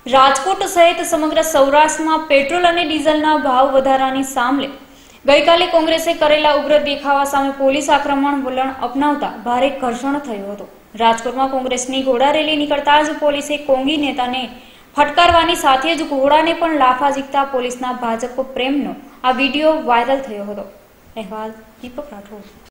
રાજકોટ સહિત સમગ્ર સૌરાષ્ટ્રમાં પેટ્રોલ અને ડીઝલના ભાવ વધારાની સામે ગઈકાલે કોંગ્રેસે કરેલા ઉગ્ર દેખાવા સામે પોલીસ આક્રમણ વલણ અપનાવતા ભારે ઘર્ષણ થયું હતું। રાજકોટમાં કોંગ્રેસની ઘોડા રેલી નીકળતા જ પોલીસે કોંગી નેતાને ફટકારવાની સાથે જ ઘોડાને પણ લાફા ઝીકતા પોલીસના ભાજપ પ્રેમનો આ વિડીયો વાયરલ થયો હતો। અહેવાલ દીપક રાઠોડ।